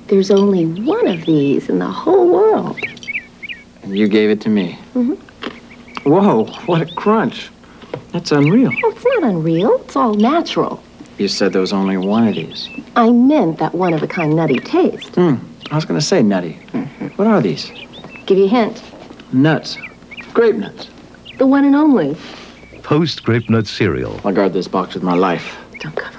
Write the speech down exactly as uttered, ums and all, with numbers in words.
There's only one of these in the whole world. And you gave it to me. Mm-hmm. Whoa, what a crunch. That's unreal. Oh, it's not unreal. It's all natural. You said there was only one of these. I meant that one-of-a-kind nutty taste. Hmm, I was going to say nutty. Mm-hmm. What are these? Give you a hint. Nuts. Grape nuts. The one and only. Post Grape Nut cereal. I'll guard this box with my life. Don't cover